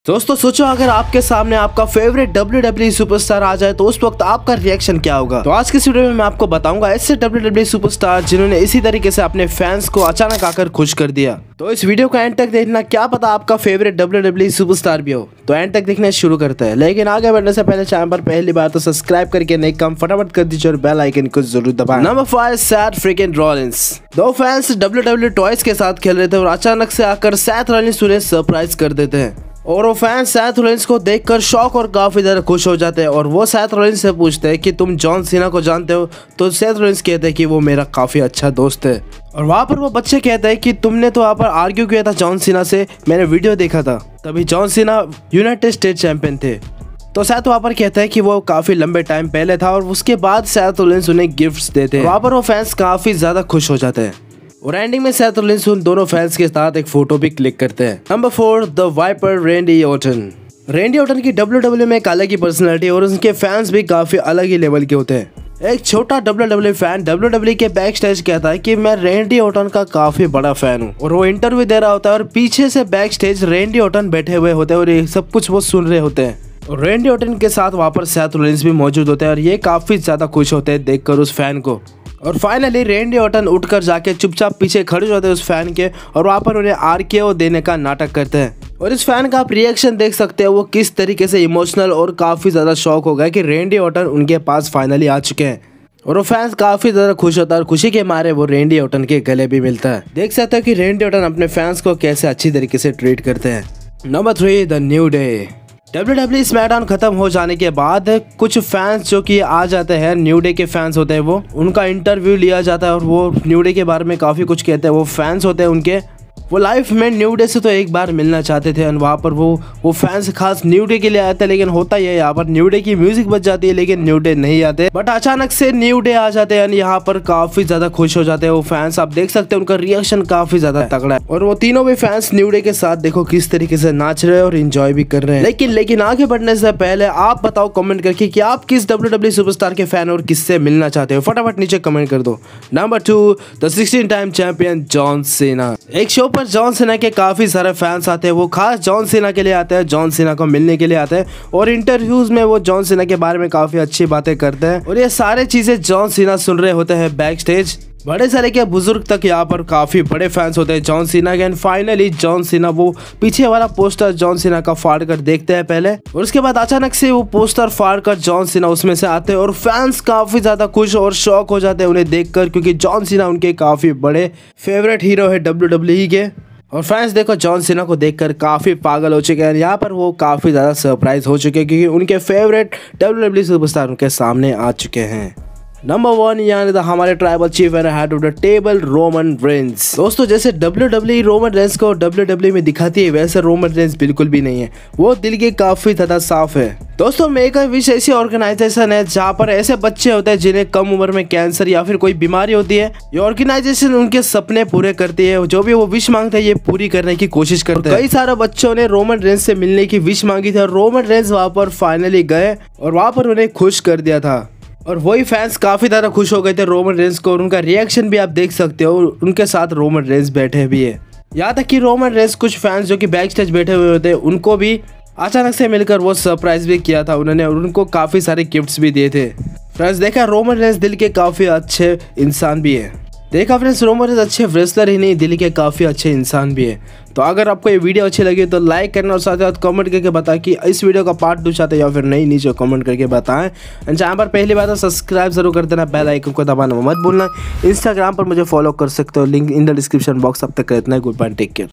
दोस्तों सोचो अगर आपके सामने आपका फेवरेट WWE सुपरस्टार आ जाए तो उस वक्त आपका रिएक्शन क्या होगा। तो आज की वीडियो में मैं आपको बताऊंगा ऐसे WWE सुपरस्टार जिन्होंने इसी तरीके से अपने फैंस को अचानक आकर खुश कर दिया। तो इस वीडियो को एंड तक देखना, क्या पता आपका फेवरेट WWE सुपरस्टार भी हो। तो एंड तक देखना शुरू करते हैं, लेकिन आगे बढ़ने से पहले चैनल पर पहली बार तो सब्सक्राइब करके नहीं काम फटाफट कर दीजिए और बेल आइकन को जरूर दबाएं। Number 5 Seth freaking Rollins. दो फैंस WWE टॉयज के साथ खेल रहे थे और अचानक से आकर सेथ रॉलिंस उन्हें सरप्राइज कर देते हैं और वो फैंस सेथ रॉलिंस को देखकर शॉक और काफी ज्यादा खुश हो जाते हैं और वो सेथ रॉलिंस से पूछते हैं कि तुम जॉन सीना को जानते हो। तो सेथ रॉलिंस कहते हैं कि वो मेरा काफी अच्छा दोस्त है और वहाँ पर वो बच्चे कहते हैं कि तुमने तो वहाँ पर आर्ग्यू किया था जॉन सीना से, मैंने वीडियो देखा था, तभी John Cena United state champion थे। तो सेथ वहाँ पर कहता है कि वो काफी लंबे टाइम पहले था और उसके बाद सेथ रॉलिंस उन्हें गिफ्ट्स देते हैं। वहाँ पर वो फैंस काफी ज्यादा खुश हो जाते हैं और एंडिंग में सेथ रॉलिंस उन दोनों फैंस के साथ एक फोटो भी क्लिक करते हैं। Number 4 the viper Randy Orton. Randy Orton की WWE में एक अलग ही पर्सनालिटी और उनके फैंस भी काफी अलग ही लेवल के होते हैं। एक छोटा WWE फैन WWE के बैक स्टेज कहता है कि मैं रैंडी ऑर्टन का काफी बड़ा फैन हूँ और वो इंटरव्यू दे रहा होता है और पीछे से बैक स्टेज रैंडी ऑर्टन बैठे हुए होते हैं और ये सब कुछ वो सुन रहे होते हैं और रैंडी ऑर्टन के साथ वहाँ पर सेथ रॉलिंस भी मौजूद होते हैं और ये काफी ज्यादा खुश होते हैं देखकर उस फैन को। और फाइनली रैंडी ऑर्टन उठकर जाके चुपचाप पीछे खड़े हो जाते हैं उस फैन के और वहाँ पर उन्हें RKO देने का नाटक करते हैं। और इस फैन का आप रिएक्शन देख सकते हैं, वो किस तरीके से इमोशनल और काफी ज्यादा शॉक हो गया कि रैंडी ऑर्टन उनके पास फाइनली आ चुके हैं और वो फैंस काफी ज्यादा खुश होता है और खुशी के मारे वो रैंडी ऑर्टन के गले भी मिलता है। देख सकते हो कि रैंडी ऑर्टन अपने फैंस को कैसे अच्छी तरीके से ट्रीट करते हैं। Number 3 the new day. WWE SmackDown खत्म हो जाने के बाद कुछ फैंस जो कि आ जाते हैं, न्यू डे के फैंस होते हैं, वो उनका इंटरव्यू लिया जाता है और वो न्यू डे के बारे में काफ़ी कुछ कहते हैं। वो फैंस होते हैं उनके, वो लाइफ में न्यू डे से तो एक बार मिलना चाहते थे और वहाँ पर वो फैंस खास न्यू डे के लिए आए थे। लेकिन होता ही है यहाँ पर न्यू डे की म्यूजिक बज जाती है लेकिन न्यू डे नहीं आते, बट अचानक से न्यू डे आ जाते हैं। यहाँ पर काफी ज्यादा खुश हो जाते हैं वो फैंस, आप देख सकते हैं उनका रिएक्शन काफी ज्यादा तगड़ा है और वो तीनों भी फैंस न्यू डे के साथ देखो किस तरीके से नाच रहे हैं और इंजॉय भी कर रहे हैं। लेकिन आगे बढ़ने से पहले आप बताओ कमेंट करके कि आप किस WWE सुपरस्टार के फैन और किससे मिलना चाहते हो, फटाफट नीचे कमेंट कर दो। Number 2 the 16 time champion John Cena. एक शो पर जॉन सीना के काफी सारे फैंस आते हैं, वो खास जॉन सीना के लिए आते हैं, जॉन सीना को मिलने के लिए आते हैं और इंटरव्यूज में वो जॉन सीना के बारे में काफी अच्छी बातें करते हैं और ये सारे चीजें जॉन सीना सुन रहे होते हैं बैक स्टेज। बड़े से लेके बुजुर्ग तक यहाँ पर काफी बड़े फैंस होते हैं जॉन सीना के। एंड फाइनली जॉन सीना वो पीछे वाला पोस्टर जॉन सीना का फाड़ कर देखते हैं पहले और उसके बाद अचानक से वो पोस्टर फाड़ कर जॉन सीना उसमें से आते हैं और फैंस काफी ज्यादा खुश और शॉक हो जाते हैं उन्हें देखकर, क्योंकि जॉन सीना उनके काफी बड़े फेवरेट हीरो है WWE के। और फैंस देखो जॉन सीना को देखकर काफी पागल हो चुके हैं। यहाँ पर वो काफी ज्यादा सरप्राइज हो चुके हैं क्योंकि उनके फेवरेट WWE सुपरस्टार उनके सामने आ चुके हैं। नंबर 1 यानी हमारे tribal chief and head of the table Roman Reigns. दोस्तों जैसे WWE रोमन रेंस को WWE में दिखाती है वैसे रोमन रेंस बिल्कुल भी नहीं है, वो दिल के काफी ज्यादा साफ है। दोस्तों मेक अ विश ऐसी ऑर्गेनाइजेशन है जहाँ पर ऐसे बच्चे होते हैं जिन्हें कम उम्र में कैंसर या फिर कोई बीमारी होती है। ये ऑर्गेनाइजेशन उनके सपने पूरे करती है, जो भी वो विश मांगते हैं ये पूरी करने की कोशिश करते हैं। कई सारे बच्चों ने रोमन रेंस से मिलने की विश मांगी थी और रोमन रेंस वहाँ पर फाइनली गए और वहाँ पर उन्हें खुश कर दिया था और वही फैंस काफी ज्यादा खुश हो गए थे रोमन रेंस को और उनका रिएक्शन भी आप देख सकते हो। उनके साथ रोमन रेंस बैठे भी है, यहाँ तक कि रोमन रेंस कुछ फैंस जो कि बैक स्टेज बैठे हुए होते हैं उनको भी अचानक से मिलकर वो सरप्राइज भी किया था उन्होंने और उनको काफी सारे गिफ्ट्स भी दिए थे। फ्रेंड्स देखा रोमन रेंस दिल के काफी अच्छे इंसान भी है। देखा फ्रेंड्स रोमन रेंस अच्छे रेसलर ही नहीं दिल के काफी अच्छे इंसान भी है। तो अगर आपको ये वीडियो अच्छी लगी तो लाइक करना और साथ ही साथ कमेंट करके बताएं कि इस वीडियो का पार्ट 2 चाहते या फिर नहीं, नीचे कमेंट करके बताएं। एंड चैनल पर पहली बार तो सब्सक्राइब जरूर कर देना, बेल आइकन को दबाना मत भूलना। इंस्टाग्राम पर मुझे फॉलो कर सकते हो, link in the description box. अब तक इतना ही, गुड बाय, टेक केयर।